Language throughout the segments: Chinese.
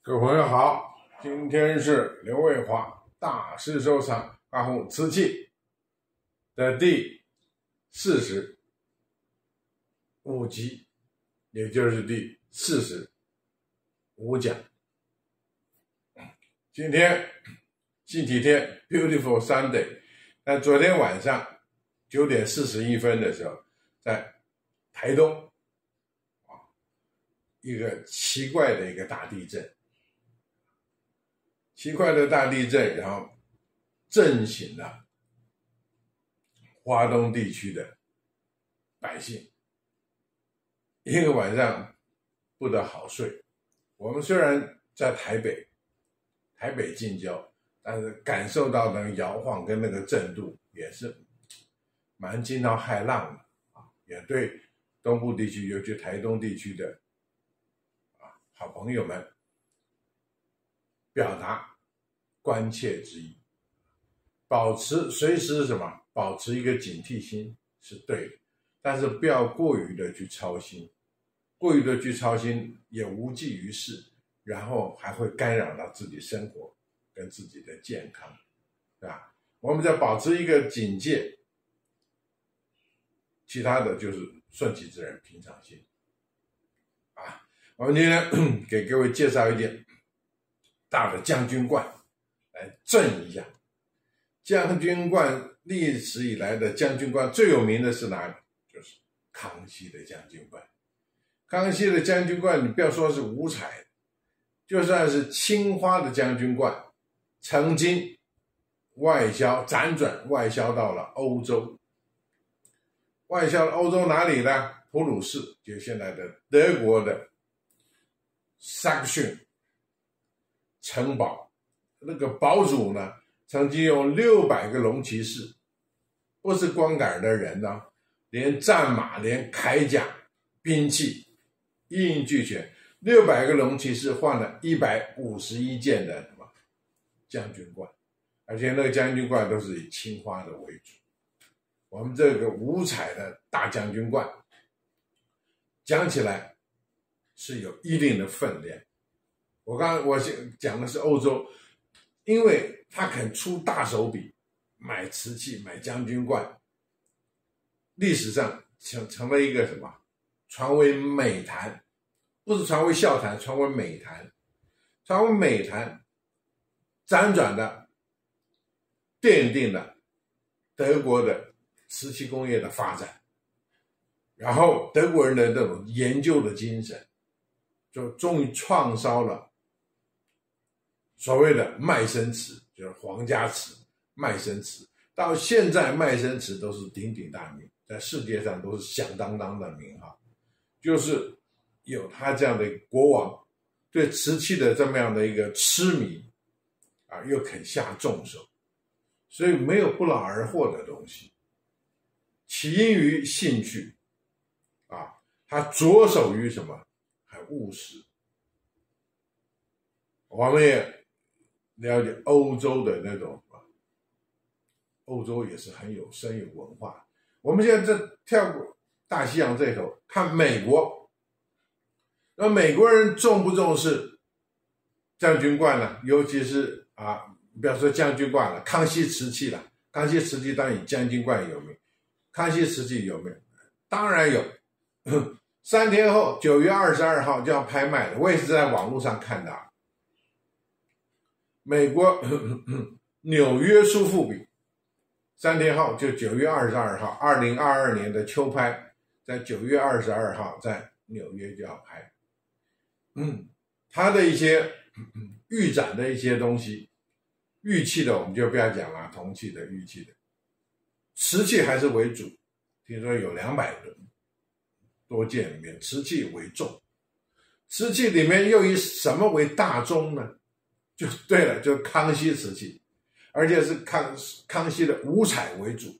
各位朋友好，今天是刘卫华大师收藏阿红瓷器的第45集，也就是第45讲。今天星期天 Beautiful Sunday， 那昨天晚上9点41分的时候，在台东一个奇怪的一个大地震。奇怪的大地震，然后震醒了华东地区的百姓，一个晚上不得好睡。我们虽然在台北近郊，但是感受到那个摇晃跟那个震度也是蛮惊涛骇浪的也对东部地区，尤其台东地区的好朋友们表达关切之意，随时保持一个警惕心是对的，但是不要过于的去操心，过于的去操心也无济于事，然后还会干扰到自己生活跟自己的健康，对吧？我们再保持一个警戒，其他的就是顺其自然，平常心我们今天给各位介绍一点大的将军观来震一下。将军观历史以来的将军观最有名的是哪里？就是康熙的将军观。康熙的将军观，你不要说是五彩，就算是青花的将军观，曾经辗转外销到了欧洲。外销欧洲哪里呢？普鲁士，就现在的德国的萨克逊城堡，那个堡主呢，曾经用600个龙骑士，不是光杆的人呢，连战马、连铠甲、兵器一应俱全，600个龙骑士换了151件的将军冠，而且那个将军冠都是以青花的为主。我们这个五彩的大将军冠讲起来是有一定的分量。我讲的是欧洲，因为他肯出大手笔买瓷器、买将军冠，历史上成了一个传为美谈，不是传为笑谈，传为美谈。传为美谈，辗转的奠定了德国的瓷器工业的发展，然后德国人的这种研究的精神，就终于创烧了所谓的麦生瓷，就是皇家瓷、麦生瓷。到现在麦生瓷都是鼎鼎大名，在世界上都是响当当的名号，就是有他这样的国王对瓷器的这么样的一个痴迷又肯下重手，所以没有不劳而获的东西。起因于兴趣他着手于还务实。我们也了解欧洲的那种，欧洲也是很有深有文化。我们现在跳过大西洋这头看美国，那美国人重不重视将军冠呢？尤其是不要说将军冠了，康熙瓷器了。康熙瓷器当然以将军冠有名，康熙瓷器有没有？当然有。3天后9月22号就要拍卖了，我也是在网络上看的美国纽约苏富比3天后就9月22号2022年的秋拍，在9月22号在纽约就要拍。他的一些预展的一些东西，玉器的我们就不要讲了，铜器的、玉器的，瓷器还是为主。听说有200多件里面瓷器为重，瓷器里面又以什么为大宗呢？就对了，就是康熙瓷器，而且是康熙的五彩为主。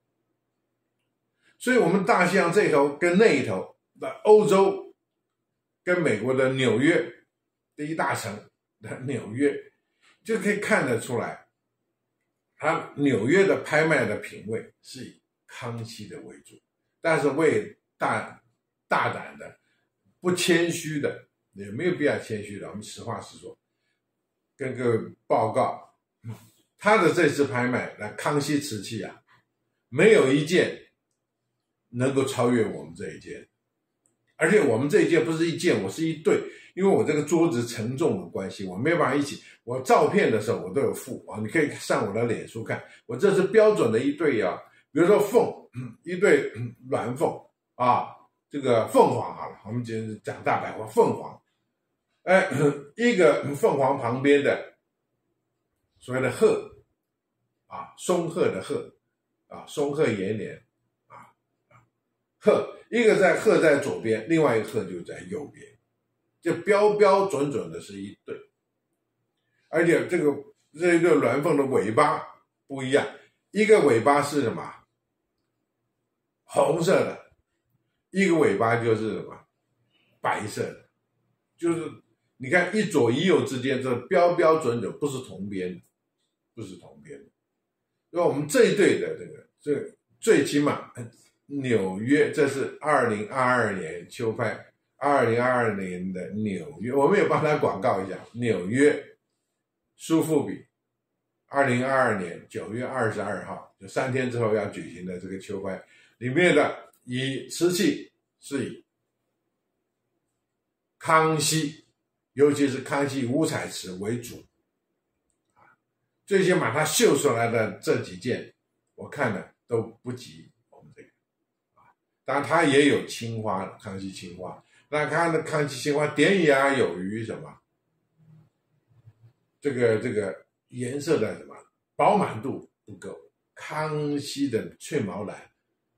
所以我们大西洋这一头跟那一头的欧洲跟美国的纽约第一大城的纽约，就可以看得出来，它纽约的拍卖的品味是以康熙的为主，但是为大胆的、不谦虚的也没有必要谦虚的，我们实话实说，跟各位报告，他的这次拍卖，那康熙瓷器啊，没有一件能够超越我们这一件，而且我们这一件不是一件，我是一对，因为我这个桌子承重的关系，我没有办法一起。我照片的时候我都有附啊，你可以上我的脸书看，我这是标准的一对啊，比如说凤，一对鸾凤啊，这个凤凰好了，我们今讲大白话，凤凰，一个凤凰旁边的所谓的鹤啊，松鹤的鹤啊，松鹤延年啊，鹤，一个鹤在左边，另外一个鹤就在右边，就标标准准的是一对，而且这个鸾凤的尾巴不一样，一个尾巴是什么？红色的，一个尾巴就是什么？白色的，就是你看一左一右之间，这标标准准，不是同边的，不是同边的。因为我们这一对的这最起码纽约，这是2022年秋拍，2022年的纽约，我们也帮他广告一下，纽约苏富比2022年9月22号，就3天之后要举行的这个秋拍里面的，以瓷器是以康熙，尤其是康熙五彩瓷为主，最起码他绣出来的这几件，我看了都不及我们这个当然他也有青花，康熙青花，那看的康熙青花典雅有余什么？这个颜色的什么饱满度不够，康熙的翠毛蓝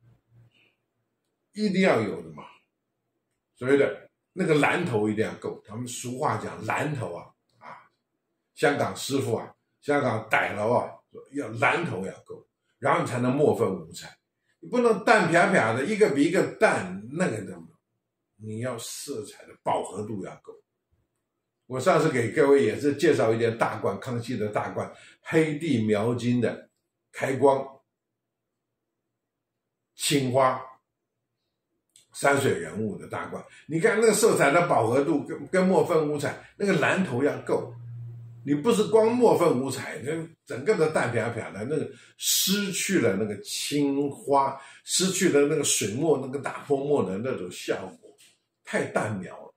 一定要有的嘛，所谓的那个蓝头一定要够，他们俗话讲蓝头啊，香港师傅啊，香港歹楼啊，要蓝头要够，然后你才能墨分五彩，你不能淡撇撇的，一个比一个淡，那个的，你要色彩的饱和度要够。我上次给各位也是介绍一件大罐，康熙的大罐，黑地描金的开光青花山水人物的大罐，你看那个色彩的饱和度跟墨分五彩，那个蓝头要够。你不是光墨分五彩，整个的淡撇撇的，那个失去了那个青花，失去了那个水墨那个大泼墨的那种效果，太淡描了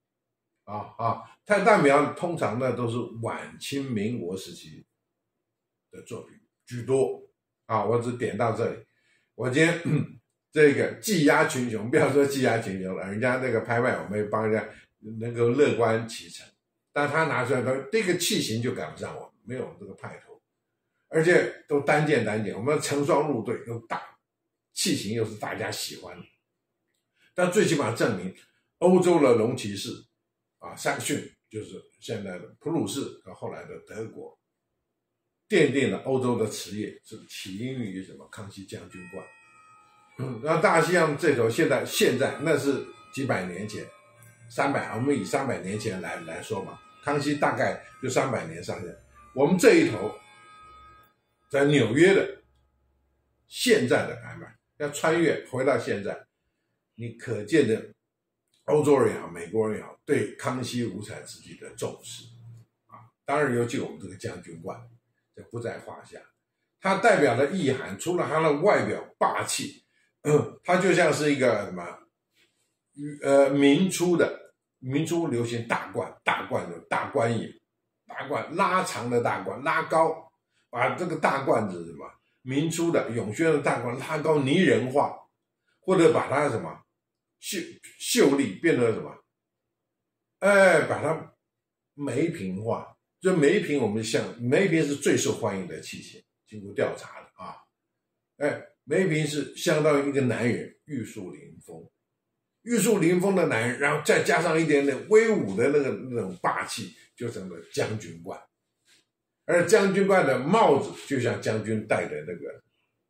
太淡描，通常呢都是晚清民国时期的作品居多我只点到这里。我今天这个技压群雄，不要说技压群雄了，人家那个拍卖我们也帮人家能够乐观其成。但他拿出来的这个器型就赶不上我们，没有这个派头，而且都单件，我们成双入对又大，器型又是大家喜欢的。但最起码证明欧洲的龙骑士三逊，就是现在的普鲁士和后来的德国，奠定了欧洲的瓷业，是起因于什么？康熙将军罐。那大西洋这头现在那是几百年前，300，我们以300年前来说吧，康熙大概就300年上下。我们这一头在纽约的现在的拍卖，要穿越回到现在，你可见的欧洲人也好，美国人也好，对康熙五彩瓷器的重视当然尤其我们这个将军罐，这不在话下。它代表的意涵，除了它的外表霸气，它就像是一个什么明初流行大罐有大官眼，大罐拉长的大罐拉高，把这个大罐子什么明初的永宣的大罐拉高拟人化，或者把它什么秀丽变得什么把它梅瓶化。就梅瓶，我们梅瓶是最受欢迎的器型，经过调查的梅瓶是相当于一个男人玉树临风的男人，然后再加上一点点威武的那种霸气，就成了将军罐。而将军罐的帽子就像将军戴的那个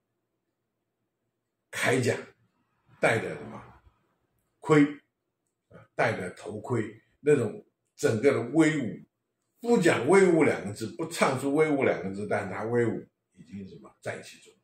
铠甲，戴的什么盔戴的头盔，那种整个的威武。不讲威武两个字，不唱出威武两个字，但是他威武已经什么在其中。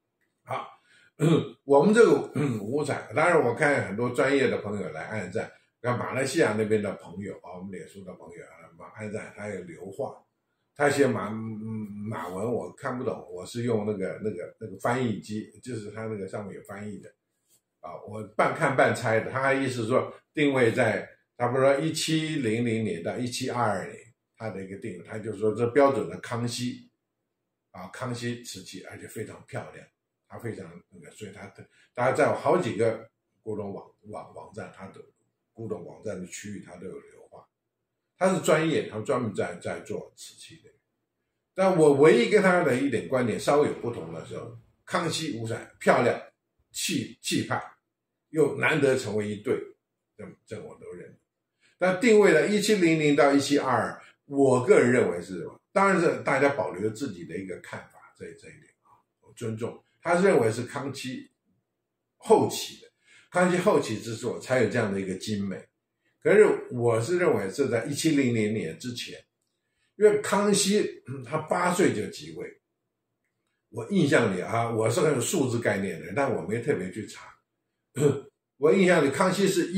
好，我们这个五彩，当然我看很多专业的朋友来按赞， 那马来西亚那边的朋友啊，我们脸书的朋友啊，马安在他有留话，他写马文我看不懂，我是用那个翻译机，就是他那个上面有翻译的啊，我半看半猜的。他的意思说定位在差不多1700年到1722年，他的一个定位，他就说这标准的康熙啊，康熙瓷器，而且非常漂亮，他非常那个，所以大家在好几个古董网站，他的古董网站的区域，他都有留画。他是专业，他专门在做瓷器的。但我唯一跟他的一点观点稍微有不同的时候，康熙五彩漂亮、气派，又难得成为一对，这我都认。但定位了1700到1722，我个人认为是什么？当然是大家保留自己的一个看法，这一点啊，我尊重。他认为是康熙后期的，康熙后期之作才有这样的一个精美。可是我是认为是在1700年之前，因为康熙他8岁就即位，我印象里啊，我是很有数字概念的，但我没特别去查。我印象里康熙是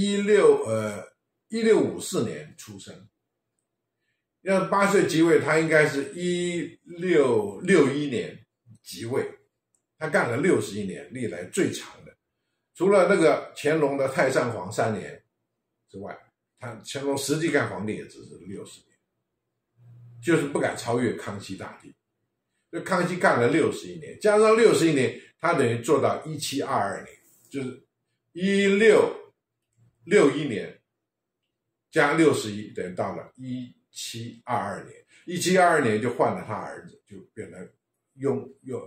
1654年出生，要8岁即位，他应该是1661年即位，他干了61年，历来最长的。除了那个乾隆的太上皇3年之外，乾隆实际干皇帝也只是60年，就是不敢超越康熙大帝。就康熙干了61年，加上61年，他等于做到1722年，就是1661年加61，等于到了1722年。1722年就换了他儿子，就变成雍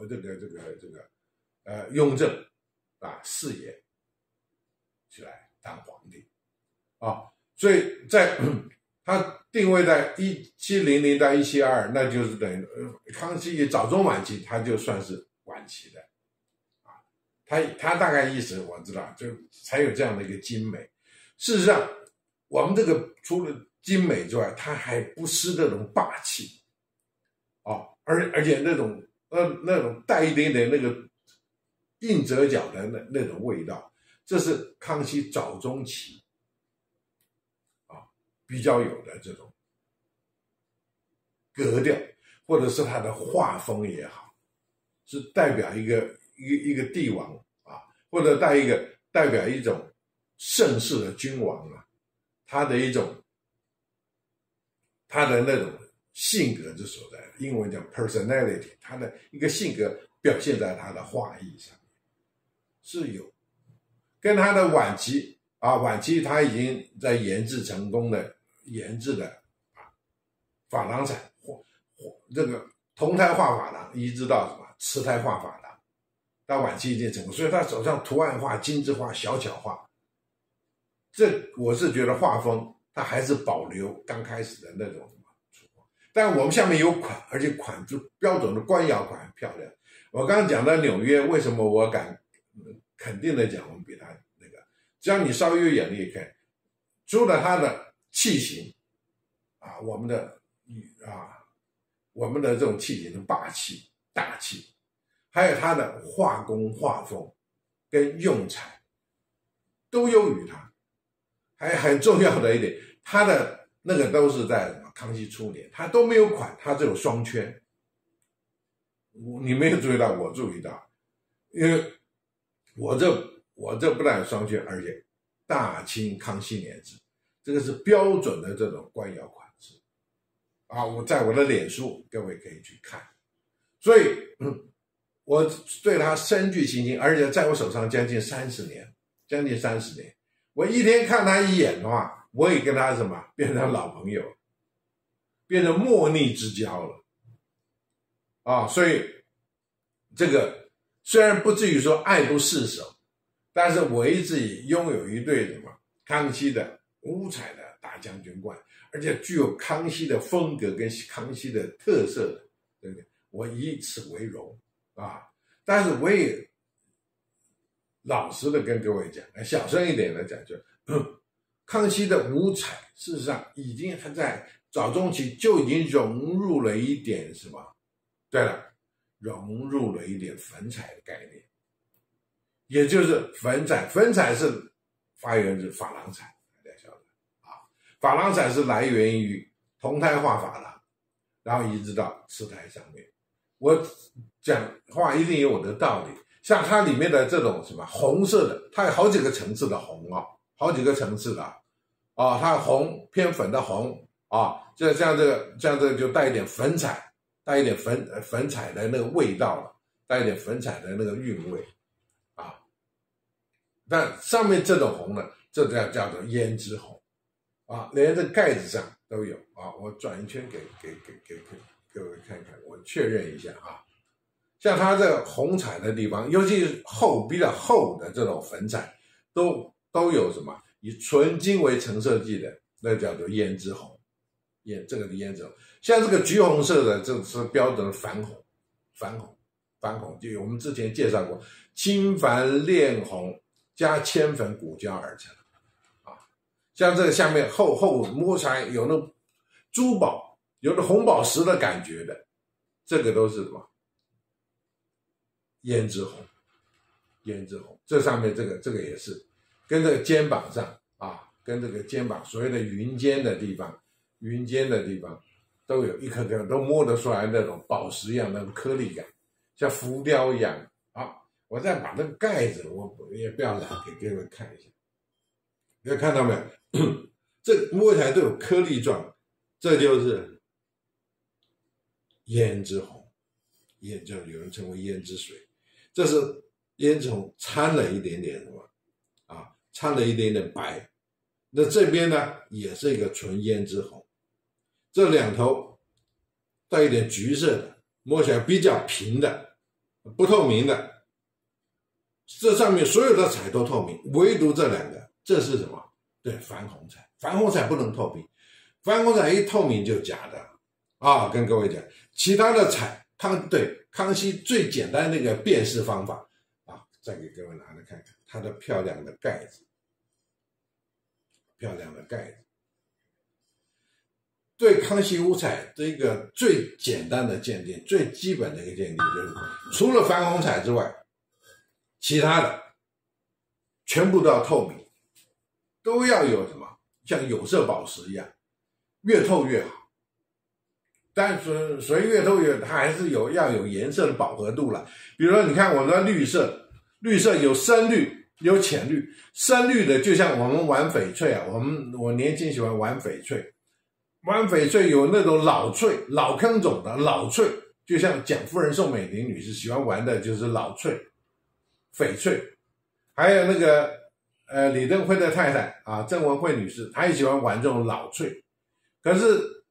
正啊4爷起来当皇帝啊，所以在他定位在1700到1722，那就是等于康熙早中晚期，他就算是晚期的啊。他大概意思我知道，就才有这样的一个精美。事实上，我们这个除了精美之外，它还不失那种霸气啊，而且那种带一点点那个硬折角的那种味道，这是康熙早中期比较有的这种格调，或者是他的画风也好，是代表一个帝王啊，或者代表一种盛世的君王啊，他的那种性格之所在，英文叫 personality， 他的一个性格表现在他的画艺上面是有，跟他的晚期他已经在研制成功的研制的珐琅彩，这个铜胎画珐琅移植到什么瓷胎画珐琅，到晚期已经成功，所以他手上图案画、精致画、小巧画，这我是觉得画风他还是保留刚开始的那种什么，但我们下面有款，而且款就标准的官窑款，很漂亮。我刚刚讲到纽约，为什么我敢肯定的讲我们比他那个，只要你稍微有眼力看，除了他的器型啊，我们的这种器型的霸气大气，还有他的画工画风跟用材都优于他。还很重要的一点，他的那个都是在康熙初年，他都没有款，他只有双圈。你没有注意到，我注意到，因为我这不但有双圈，而且大清康熙年制，这个是标准的这种官窑款式啊！我在我的脸书，各位可以去看。所以，我对他深具信心，而且在我手上将近30年，我一天看他一眼的话，我也跟他变成老朋友，变成莫逆之交了啊！所以这个虽然不至于说爱不释手，但是我一直拥有一对康熙的五彩的大将军冠，而且具有康熙的风格跟康熙的特色的，对不对？我以此为荣啊！但是我也老实的跟各位讲，小声一点的讲，就康熙的五彩事实上已经在早中期就已经融入了一点什么？对了，融入了一点粉彩的概念，也就是粉彩是发源自珐琅彩，大家晓得珐琅彩是来源于铜胎画珐琅，然后移植到瓷胎上面。我讲话一定有我的道理。像它里面的这种什么红色的，它有好几个层次的红啊，好几个层次的啊，它红偏粉的红啊，像这个就带一点粉彩，带一点粉彩的那个味道了，带一点粉彩的那个韵味啊。但上面这种红呢，这叫做胭脂红啊，连这盖子上都有啊。我转一圈给各位看看，我确认一下啊。像它这个红彩的地方，尤其是比较厚的这种粉彩，都有什么？以纯金为成色剂的，那叫做胭脂红。这个的胭脂红，像这个橘红色的，这是标准的矾红，就我们之前介绍过，青矾炼红加铅粉骨胶而成啊。像这个下面厚摸起来有那珠宝，有那红宝石的感觉的，这个都是什么？胭脂红，这上面这个也是跟这个肩膀上啊，跟这个肩膀所谓的云肩的地方都有一颗颗都摸得出来那种宝石一样的颗粒感，像浮雕一样啊。我再把那个盖子我也不要懒，给各位看一下，你有看到没有？这摸起来都有颗粒状，这就是胭脂红，就有人称为胭脂水。这是胭脂红掺了一点点什么啊？掺了一点点白。那这边呢，也是一个纯胭脂红。这两头带一点橘色的，摸起来比较平的，不透明的。这上面所有的彩都透明，唯独这两个，这是什么？对，矾红彩。矾红彩不能透明，矾红彩一透明就假的啊！跟各位讲，其他的彩康熙最简单的一个辨识方法啊，再给各位拿来看看它的漂亮的盖子，对康熙五彩这个最简单的鉴定，最基本的一个鉴定就是除了矾红彩之外，其他的全部都要透明，都要有什么像有色宝石一样，越透越好。但是谁越透越，它还是要有颜色的饱和度了。比如说，你看我们的绿色有深绿，有浅绿。深绿的就像我们玩翡翠啊，我年轻喜欢玩翡翠，玩翡翠有那种老翠、老坑种的老翠，就像蒋夫人、宋美龄女士喜欢玩的就是老翠、翡翠，还有那个李登辉的太太啊，郑文惠女士，她也喜欢玩这种老翠。可是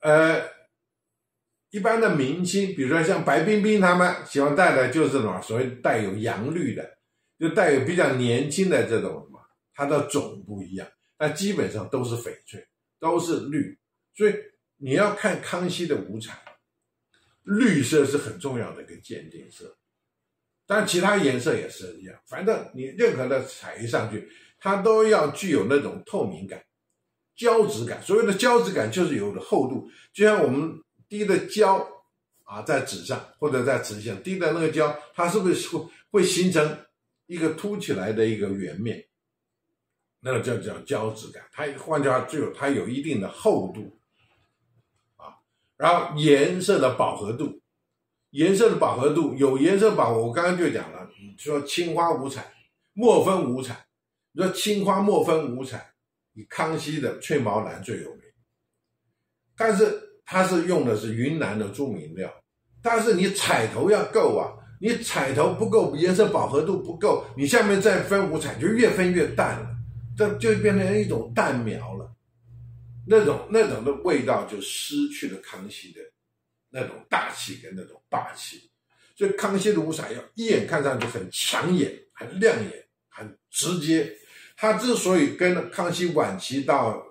一般的明星，比如说像白冰冰他们喜欢戴的就是什么所谓带有洋绿的，就带有比较年轻的这种什么，它的种不一样，但基本上都是翡翠，都是绿。所以你要看康熙的五彩，绿色是很重要的一个鉴定色，当然其他颜色也是一样，反正你任何的彩一上去，它都要具有那种透明感、胶质感。所谓的胶质感就是有的厚度，就像我们滴的胶啊，在纸上或者在瓷上滴的那个胶，它是不是会形成一个凸起来的一个圆面？那个叫胶质感。它换句话它有一定的厚度啊。然后颜色的饱和度，有颜色饱和，我刚刚就讲了，你说青花五彩、墨分五彩，你说青花墨分五彩，以康熙的翠毛蓝最有名，但是它是用的是云南的著名料，但是你彩头要够啊，你彩头不够，颜色饱和度不够，你下面再分五彩就越分越淡了，这就变成一种淡描了，那种的味道就失去了康熙的那种大气跟那种霸气。所以康熙的五彩要一眼看上去很抢眼、很亮眼、很直接。它之所以跟康熙晚期到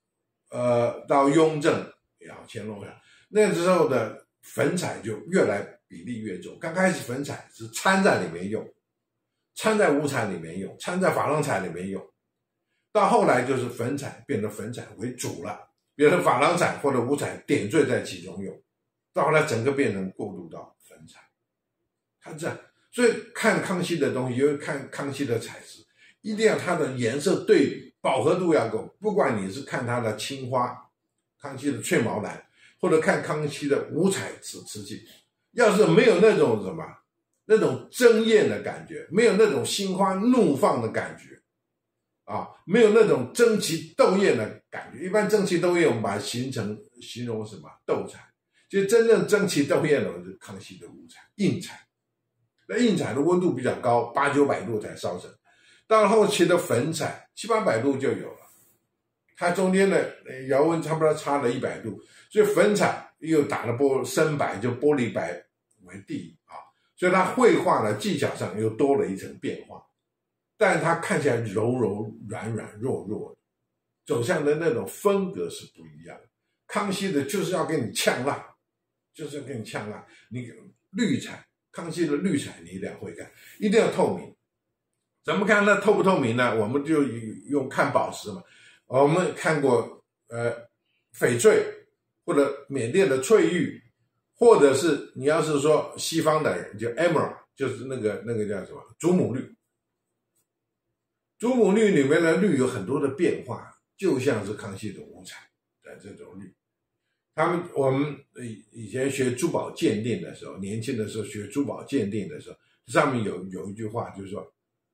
雍正也好，乾隆也好，那时候的粉彩就越来比例越重。刚开始粉彩是掺在里面用，掺在五彩里面用，掺在珐琅彩里面用，到后来就是粉彩变成粉彩为主了，变成珐琅彩或者五彩点缀在其中用，到后来整个变成过渡到粉彩。它这样，所以看康熙的东西，尤其看康熙的彩石，一定要它的颜色对比饱和度要够。不管你是看他的青花，康熙的翠毛蓝，或者看康熙的五彩瓷器，要是没有那种什么那种争艳的感觉，没有那种心花怒放的感觉啊，没有那种争奇斗艳的感觉。一般争奇斗艳我们把它形容什么斗彩，其实真正争奇斗艳的是康熙的五彩印彩。那印彩的温度比较高，800、900度才烧成。到了后期的粉彩700、800度就有了，它中间的窑温差不多差了100度，所以粉彩又打了深白，就玻璃白为第一啊，所以它绘画的技巧上又多了一层变化，但是它看起来柔柔软软弱弱的，走向的那种风格是不一样的。康熙的就是要给你呛辣，就是要给你呛辣。你绿彩，康熙的绿彩你一定要会看，一定要透明。怎么看它透不透明呢？我们就用看宝石嘛。我们看过翡翠或者缅甸的翠玉，或者是你要是说西方的人就 emerald， 就是那个叫什么祖母绿。祖母绿里面的绿有很多的变化，就像是康熙的五彩的这种绿。我们以前学珠宝鉴定的时候，年轻的时候学珠宝鉴定的时候，上面有一句话就是说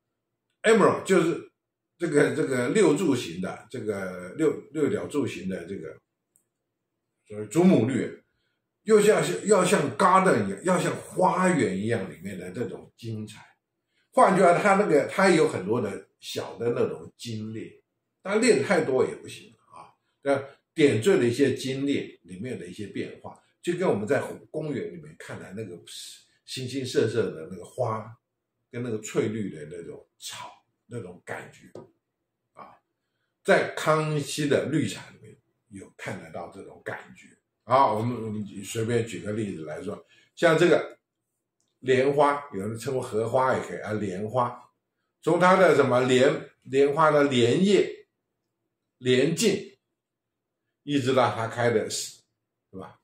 emerald 就是这个六柱形的这个六角柱形的这个所谓祖母绿，要像 garden 一样，要像花园一样里面的这种精彩。换句话，它有很多的小的那种精炼，当然炼太多也不行啊。点缀了一些精炼里面的一些变化，就跟我们在公园里面看的那个形形色色的那个花，跟那个翠绿的那种草那种感觉啊，在康熙的绿彩里面有看得到这种感觉啊。我们随便举个例子来说，像这个莲花，有人称为荷花也可以啊，莲花，从它的什么莲花的莲叶、莲茎，一直到它开的是吧？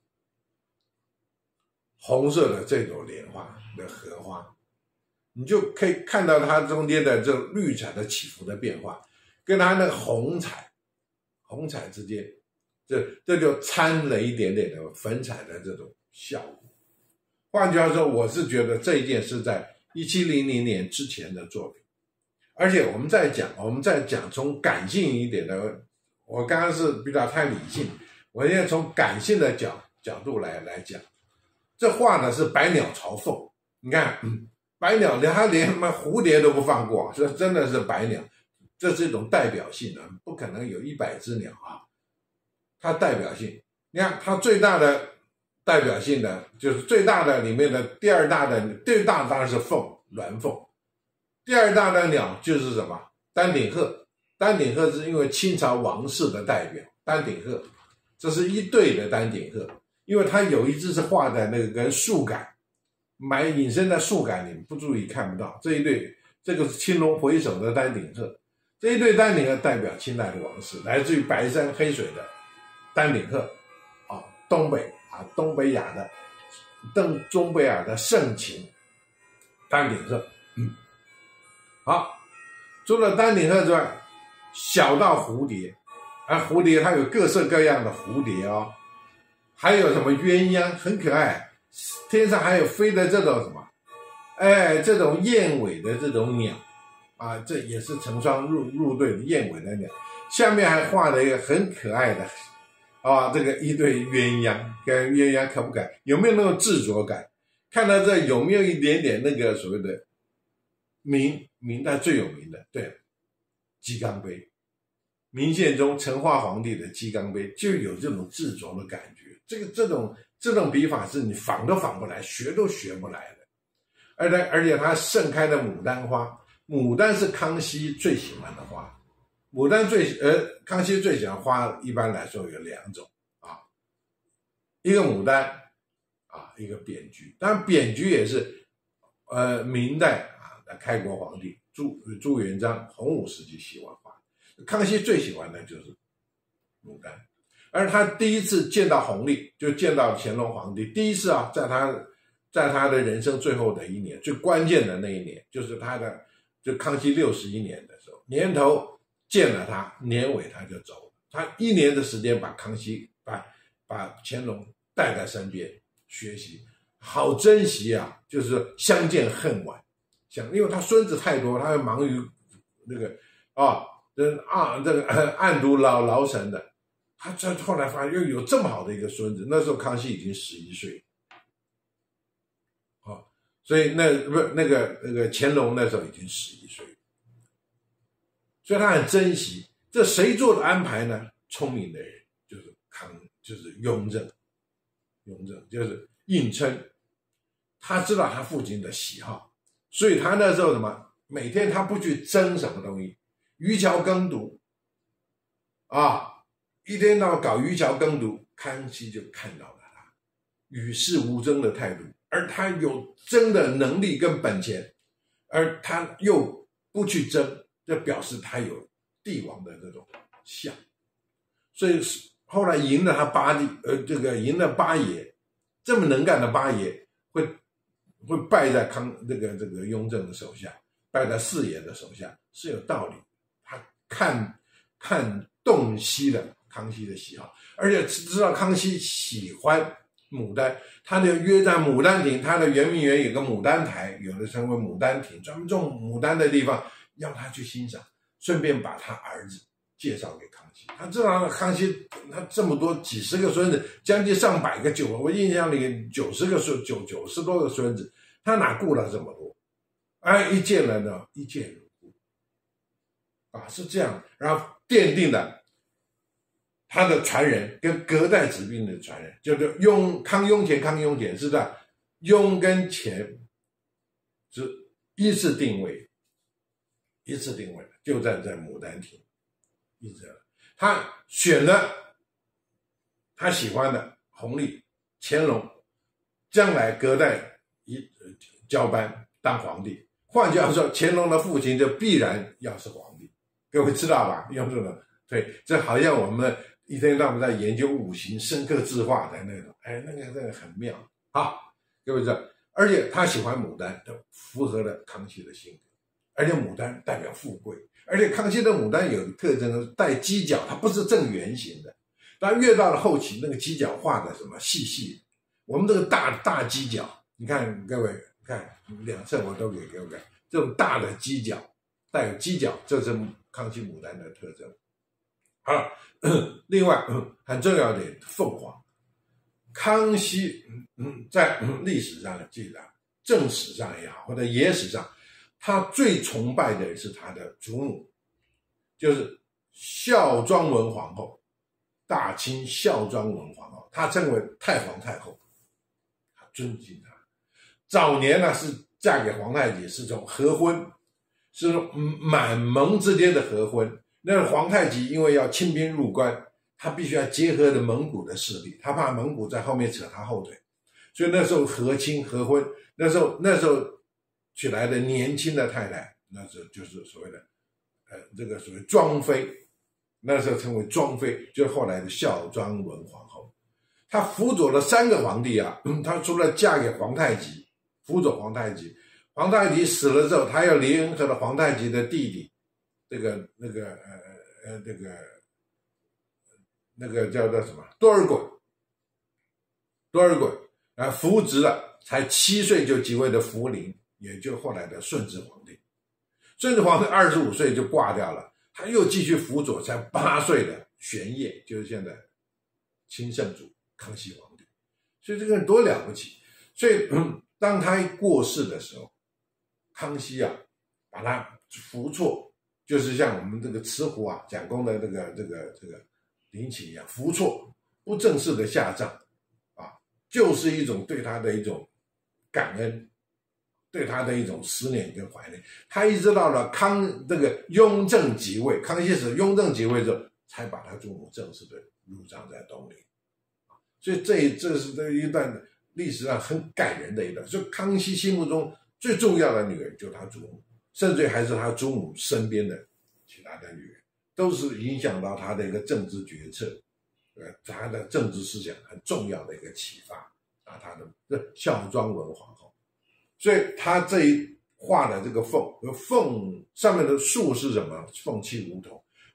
红色的这种莲花的荷花，你就可以看到它中间的这绿彩的起伏的变化，跟它那个红彩之间，这就掺了一点点的粉彩的这种效果。换句话说，我是觉得这一件是在1700年之前的作品，而且我们在讲从感性一点的。我刚刚是比较太理性，我现在从感性的角度来讲，这画呢是百鸟朝凤，你看，百鸟它连蝴蝶都不放过，这真的是百鸟，这是一种代表性的，不可能有100只鸟啊，它代表性，你看它最大的代表性的就是最大的里面的最大当然是鸾凤，第二大的鸟就是什么丹顶鹤。丹顶鹤是因为清朝王室的代表，丹顶鹤，这是一对的丹顶鹤，因为它有一只是画在那个跟树干，隐身在树干里，不注意看不到。这一对，这个是青龙回首的丹顶鹤，这一对丹顶鹤代表清代的王室，来自于白山黑水的丹顶鹤，啊，东北亚的盛情丹顶鹤，好，除了丹顶鹤之外。小到蝴蝶，而蝴蝶它有各式各样的蝴蝶哦，还有什么鸳鸯很可爱，天上还有飞的这种什么，这种燕尾的这种鸟啊，这也是成双入对的燕尾的鸟，下面还画了一个很可爱的啊，这个一对鸳鸯，跟鸳鸯可不可爱？有没有那种执着感？看到这有没有一点点那个所谓的明代最有名的，对。鸡缸杯，明宪宗成化皇帝的鸡缸杯就有这种执着的感觉。这种笔法是你仿都仿不来，学都学不来的。而且它盛开的牡丹花，牡丹是康熙最喜欢的花。康熙最喜欢花，一般来说有2种啊，一个牡丹啊，一个扁菊。当然扁菊也是明代的开国皇帝。朱元璋、洪武时期喜欢花，康熙最喜欢的就是牡丹。而他第一次见到弘历，就见到乾隆皇帝，第一次啊，在他的人生最后的1年，最关键的那一年，就是就康熙61年的时候，年头见了他，年尾他就走了。他1年的时间把康熙把乾隆带在身边学习，好珍惜啊！就是相见恨晚，因为他孙子太多，他要忙于那个这个暗读老臣的。他后来发现又有这么好的一个孙子，那时候康熙已经11岁，所以那个乾隆那时候已经11岁，所以他很珍惜。这谁做的安排呢？聪明的人就是雍正就是应称，他知道他父亲的喜好，所以他那时候什么，每天他不去争什么东西，渔樵耕读一天到晚搞渔樵耕读，康熙就看到了他与世无争的态度，而他有争的能力跟本钱，而他又不去争，这表示他有帝王的这种相。所以后来赢了赢了八爷，这么能干的八爷会败在这个雍正的手下，败在4爷的手下是有道理。他看洞悉了康熙的喜好，而且知道康熙喜欢牡丹，他就约在牡丹亭，他的圆明园有个牡丹台，有的称为牡丹亭，专门种牡丹的地方，要他去欣赏，顺便把他儿子介绍给康熙。他知道康熙他这么多几十个孙子，将近上百个我印象里90多个孙子，他哪顾了这么多？一见了呢，一见如故是这样，然后奠定了他的传人跟隔代子弟的传人，就是康雍乾是在雍跟乾是依次定位，就在牡丹亭，一直他选了他喜欢的弘历、乾隆，将来隔代交班当皇帝。换句话说，乾隆的父亲就必然要是皇帝，各位知道吧？用这种对，这好像我们一天到晚在研究五行深刻字画的那种，那个很妙。好，各位知道，而且他喜欢牡丹，都符合了康熙的性格，而且牡丹代表富贵，而且康熙的牡丹有个特征是带犄角，它不是正圆形的，但越到了后期，那个犄角画的什么细细，我们这个大犄角，你看各位看两侧我都给各位看，这种大的犄角，带有犄角，这是康熙牡丹的特征。好，另外很重要的凤凰，康熙在历史上的记载，正史上也好，或者野史上，他最崇拜的是他的祖母，就是孝庄文皇后，大清孝庄文皇后，他称为太皇太后，他尊敬她。早年呢是嫁给皇太极，是从合婚，是满蒙之间的合婚。那皇太极因为要亲兵入关，他必须要结合的蒙古的势力，他怕蒙古在后面扯他后腿，所以那时候和亲合婚，那时候娶来的年轻的太太，那时候就是所谓的这个所谓庄妃，那时候称为庄妃，就是后来的孝庄文皇后。她辅佐了3个皇帝她除了嫁给皇太极，辅佐皇太极，皇太极死了之后，她要联合了皇太极的弟弟，那个叫做什么多尔衮扶植了才7岁就即位的福临，也就后来的顺治皇帝。顺治皇帝25岁就挂掉了，他又继续辅佐才8岁的玄烨，就是现在清圣祖康熙皇帝。所以这个人多了不起。所以当他过世的时候，康熙把他扶错，就是像我们这个慈湖蒋公的这个陵寝一样，扶错，不正式的下葬就是一种对他的一种感恩，对他的一种思念跟怀念。他一直到了这个雍正即位，康熙时雍正即位之后，才把他祖母正式的入葬在东陵。所以这是这一段历史上很感人的一段。所以康熙心目中最重要的女人就是他祖母，甚至还是他祖母身边的其他的女人，都是影响到他的一个政治决策，他的政治思想很重要的一个启发他的孝庄文皇后。所以他这一画的这个凤上面的树是什么？凤栖梧桐，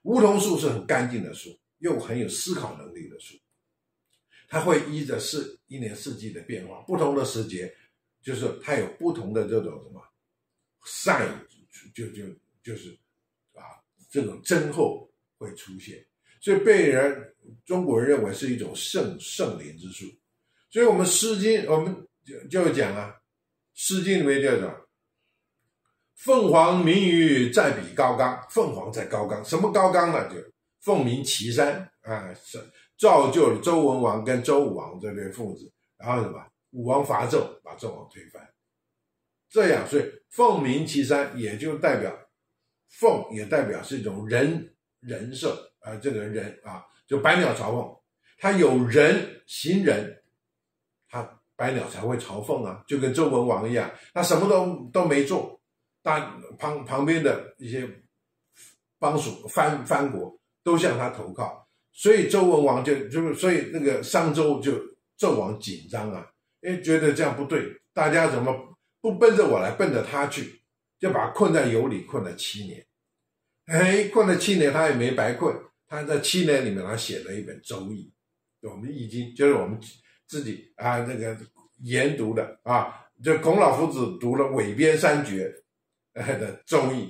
梧桐树是很干净的树，又很有思考能力的树，它会依着一年四季的变化，不同的时节，就是它有不同的这种什么善，就是这种增厚会出现，所以被中国人认为是一种圣灵之树。所以我们《诗经》我们就讲啊，《诗经》里面就讲凤凰鸣于在彼高冈，凤凰在高冈，什么高冈呢？就凤鸣岐山啊，造就了周文王跟周武王这对父子，然后什么武王伐纣，把纣王推翻。这样，所以凤鸣岐山也就代表凤也代表是一种人设啊，这个人啊，就百鸟朝凤，他有人行人，他百鸟才会朝凤啊，就跟周文王一样，他什么都没做，但旁边的一些邦属藩国都向他投靠，所以周文王所以那个商周就纣王紧张啊，因为觉得这样不对，大家怎么不奔着我来，奔着他去，就把他困在油里，困了7年。困了7年，他也没白困，他在7年里面他写了一本《周易》，我们《易经》就是我们自己啊那个研读的啊，就孔老夫子读了韦编3绝的《周易》，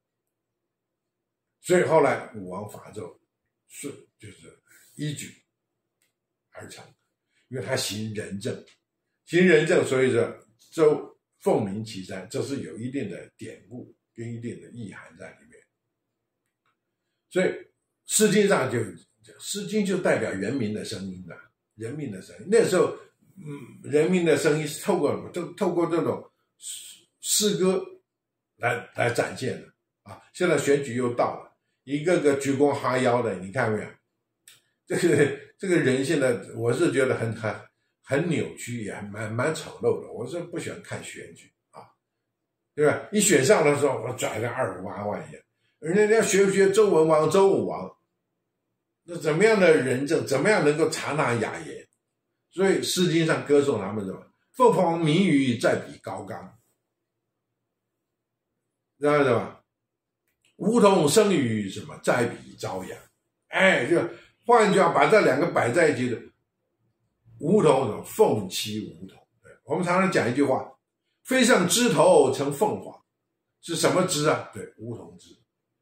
所以后来武王伐纣就是一举而成，因为他行仁政，所以说凤鸣岐山，这是有一定的典故跟一定的意涵在里面。所以《诗经》上诗经就代表人民的声音啊，人民的声音。那时候，人民的声音是透过什么？透过这种诗歌来展现的啊。现在选举又到了，一个个鞠躬哈腰的，你看没有？这个人现在，我是觉得很扭曲，也蛮丑陋的。我是不喜欢看选举啊，对吧？一选上的时候，我拽得二五八万一样。人家要学周文王、周武王，那怎么样的仁政，怎么样能够察纳雅言？所以《诗经》上歌颂他们什么？凤凰鸣于在彼高冈，知道吗？梧桐生于什么？在彼朝阳。就换句话把这两个摆在一起的，梧桐凤栖梧桐。我们常常讲一句话：飞上枝头成凤凰，是什么枝啊？对，梧桐枝。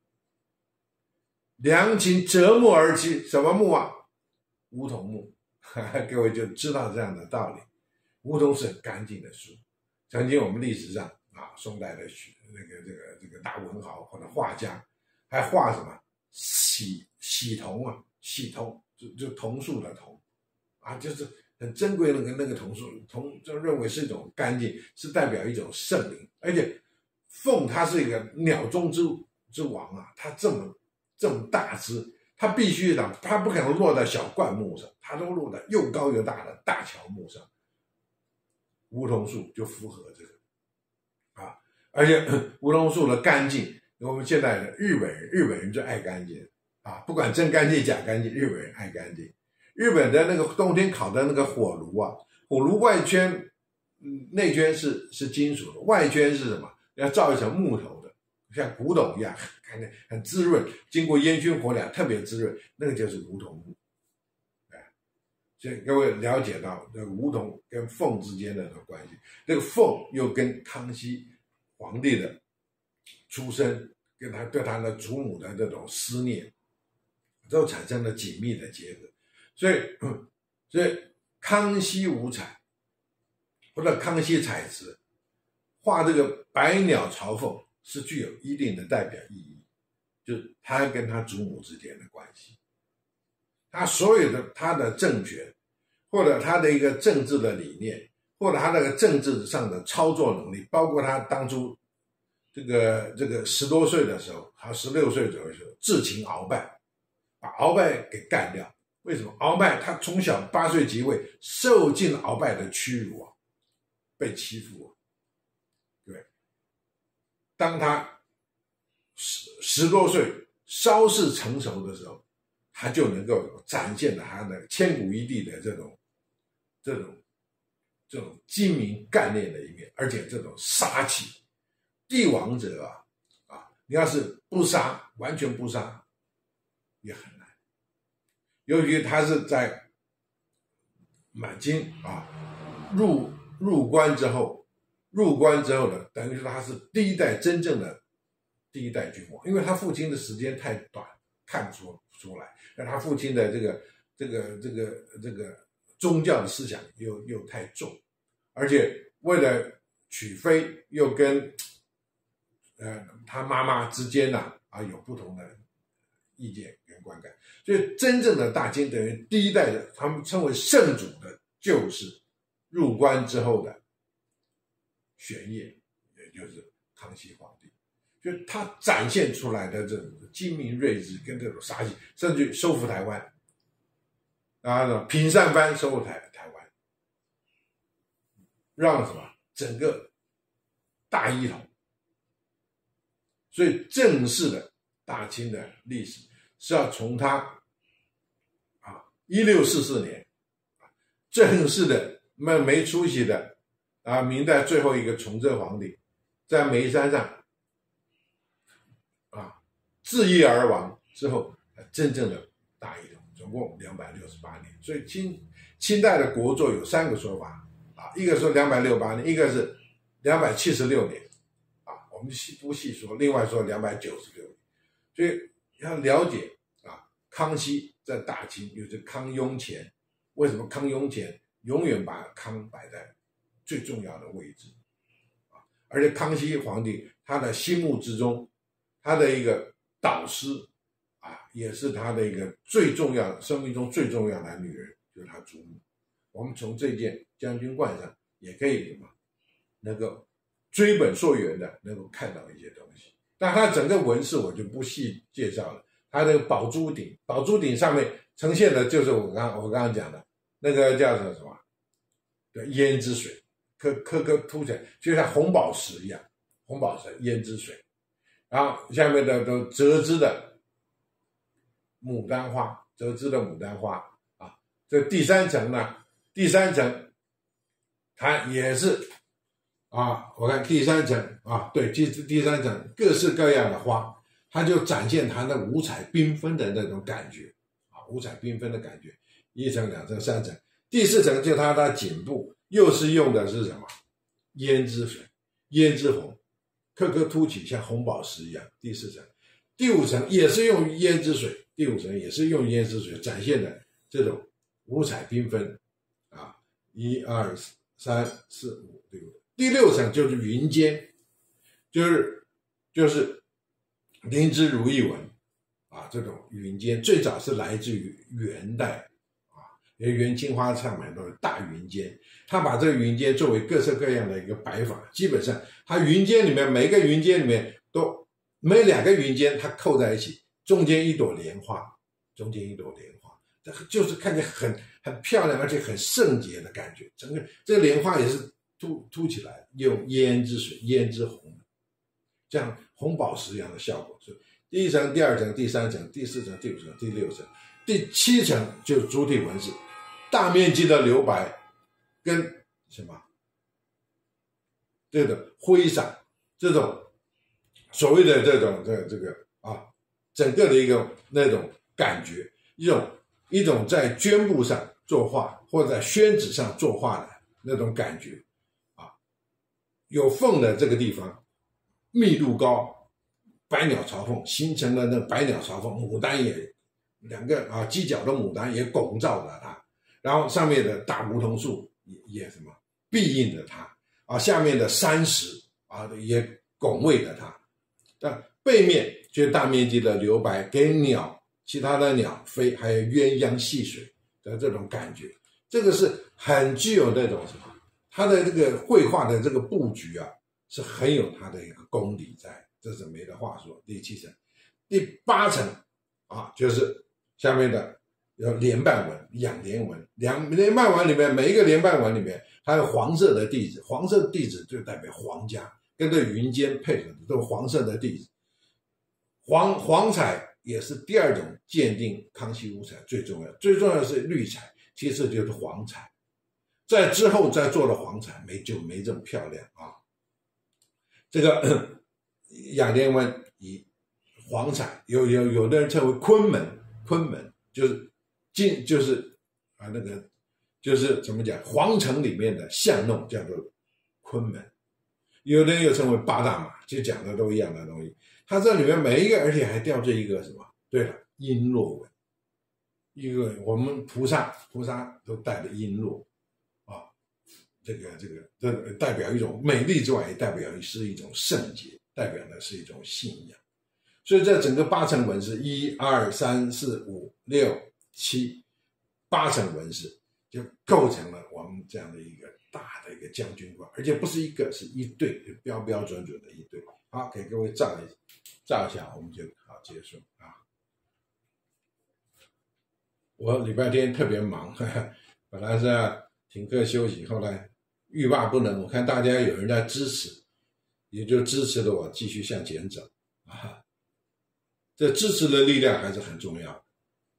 良禽择木而栖，什么木啊？梧桐木。各位就知道这样的道理。梧桐是很干净的树。曾经我们历史上啊，宋代的这个大文豪或者画家，还画什么喜桐啊，喜桐就桐树的桐啊，就是很珍贵的那个桐树，就认为是一种干净，是代表一种圣灵。而且凤它是一个鸟中之王啊，它这么大只，它必须的，它不可能落在小灌木上，它都落在又高又大的大乔木上。梧桐树就符合这个啊，而且梧桐树的干净，我们现在的日本人就爱干净啊，不管真干净假干净，日本人爱干净。日本的那个冬天烤的那个火炉啊，火炉外圈内圈是金属的，外圈是什么？要罩一层木头的，像古董一样，看着很滋润，经过烟熏火燎特别滋润，那个就是梧桐木。所以各位了解到这个梧桐跟凤之间的关系，这个凤又跟康熙皇帝的出生，跟他对他的祖母的这种思念，都产生了紧密的结合。所以康熙五彩或者康熙彩瓷画这个百鸟朝凤是具有一定的代表意义，就是他跟他祖母之间的关系。他所有的他的政权，或者他的一个政治的理念，或者他那个政治上的操作能力，包括他当初这个10多岁的时候，他16岁左右的时候智擒鳌拜，把鳌拜给干掉。为什么？鳌拜他从小8岁即位，受尽鳌拜的屈辱啊，被欺负啊。对，当他10多岁稍是成熟的时候，他就能够展现了他的千古一帝的这种精明干练的一面，而且这种杀气。帝王者啊，你要是不杀，完全不杀， 也很难。由于他是在满清入关之后的，等于说他是第一代真正的第一代君王，因为他父亲的时间太短，看不出来，而他父亲的这个宗教的思想又太重，而且为了娶妃又跟他妈妈之间有不同的意见跟观感，所以真正的大清等于第一代的，他们称为圣主的，就是入关之后的玄烨，也就是康熙皇帝。就他展现出来的这种精明睿智跟这种杀气，甚至收复台湾，平善藩收复台湾，让什么整个大一统。所以正式的大清的历史是要从他1644年正式的没出息的明代最后一个崇祯皇帝在梅山上自缢而亡之后，真正的大一统，总共268年。所以清代的国祚有3个说法一个说268年，一个是276年我们不细说，另外说296年。所以要了解康熙在大清，就是康雍乾，为什么康雍乾永远把康摆在最重要的位置而且康熙皇帝他的心目之中，他的一个导师也是他的一个最重要的生命中最重要的女人，就是他祖母。我们从这件将军冠上也可以能够追本溯源的能够看到一些东西。但他整个纹饰我就不细介绍了，他的宝珠顶上面呈现的就是我刚刚讲的那个叫什么对，胭脂水，颗凸起来就像红宝石一样，红宝石胭脂水，然后下面的都折枝的牡丹花这第三层它也是我看第三层对，第三层各式各样的花，它就展现它那五彩缤纷的那种感觉五彩缤纷的感觉。1层、2层、3层，第4层就它的颈部又是用的是什么？胭脂水，胭脂红，颗颗凸起像红宝石一样。第4层，第5层也是用胭脂水，展现的这种五彩缤纷1、2、3、4、5、6。第6层就是云间，就是灵芝如意纹这种云间最早是来自于元代因为元青花上面都是大云间，他把这个云间作为各式各样的一个摆法，基本上他云间里面每个云间里面都每2个云间它扣在一起，中间一朵莲花，就是看起来很漂亮，而且很圣洁的感觉。整个这个莲花也是凸起来，用胭脂水、胭脂红，这样红宝石一样的效果。所以第1层、第2层、第3层、第4层、第5层、第6层、第7层就是主体纹饰，大面积的留白跟什么这个徽赏，这种所谓的这个整个的一个那种感觉，一种在绢布上作画或者在宣纸上作画的那种感觉有缝的这个地方密度高，百鸟朝凤形成了那百鸟朝凤，牡丹也2个犄角的牡丹也拱照着它，然后上面的大梧桐树也什么庇应着它下面的山石也拱卫着它。但背面就是大面积的留白，给其他的鸟飞，还有鸳鸯戏水的这种感觉，这个是很具有那种什么，它的这个绘画的这个布局是很有它的一个功底在，这是没得话说。第7层、第8层就是下面的有莲瓣纹、仰莲纹，莲瓣纹里面每一个莲瓣纹里面还有黄色的地址，黄色的地址就代表皇家，跟这云间配合的都是黄色的地址。黄彩也是第2种鉴定康熙五彩最重要的是绿彩，其次就是黄彩，在之后再做的黄彩就没这么漂亮这个仰莲纹以黄彩有的人称为昆门昆门就是那个就是怎么讲，皇城里面的巷弄叫做昆门，有的人又称为八大马，就讲的都一样的东西。它这里面每一个，而且还吊着一个什么？对了，璎珞纹。一个我们菩萨都带着璎珞啊，这代表一种美丽之外，也代表是一种圣洁，代表的是一种信仰。所以这整个八层纹饰，1、2、3、4、5、6、7，八层纹饰就构成了我们这样的一个大的一个将军冠，而且不是一个，是一对，标标准准的一对。好，给各位照一下，我们就好结束啊。我礼拜天特别忙，本来是要停课休息，后来欲罢不能，我看大家有人在支持，也就支持了我继续向前走啊。这支持的力量还是很重要的。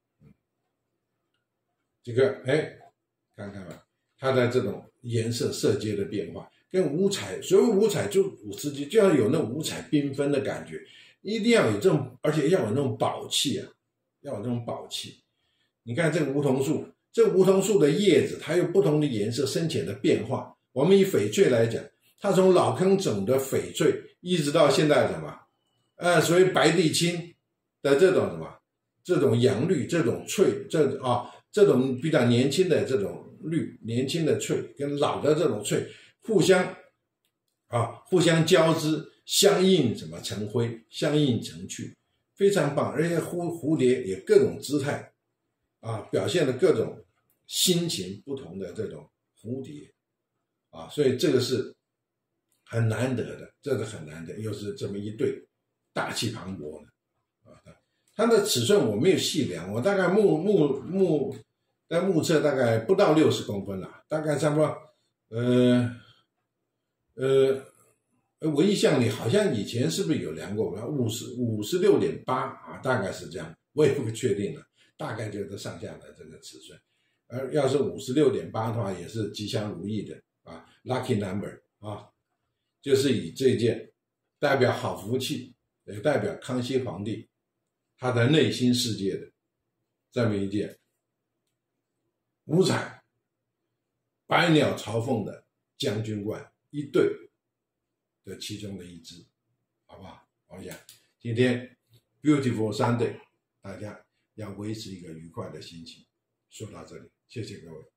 这个看看吧，它的这种颜色色阶的变化，跟五彩，所谓五彩就五十级，就要有那种五彩缤纷的感觉，一定要有这种，而且要有那种宝气啊，要有那种宝气。你看这个梧桐树，这梧桐树的叶子，它有不同的颜色深浅的变化。我们以翡翠来讲，它从老坑种的翡翠，一直到现在什么，所谓白地青的这种什么，这种杨绿，这种翠，这种比较年轻的这种绿，年轻的翠跟老的这种翠互相交织，相映成辉，相映成趣，非常棒。而且蝴蝶也各种姿态表现了各种心情不同的这种蝴蝶所以这个是很难得的，这是很难得，又是这么一对大气磅礴的它的尺寸我没有细量，我大概在目测大概不到60公分啦，大概差不多我印象里好像以前是不是有量过56.8大概是这样，我也不确定了，大概就是上下的这个尺寸。而要是56.8的话，也是吉祥如意的lucky number 就是以这件代表好福气，也代表康熙皇帝他的内心世界的这么一件五彩百鸟朝凤的将军冠一对的其中的一支，好不好？我想今天 Beautiful Sunday， 大家要维持一个愉快的心情。说到这里，谢谢各位。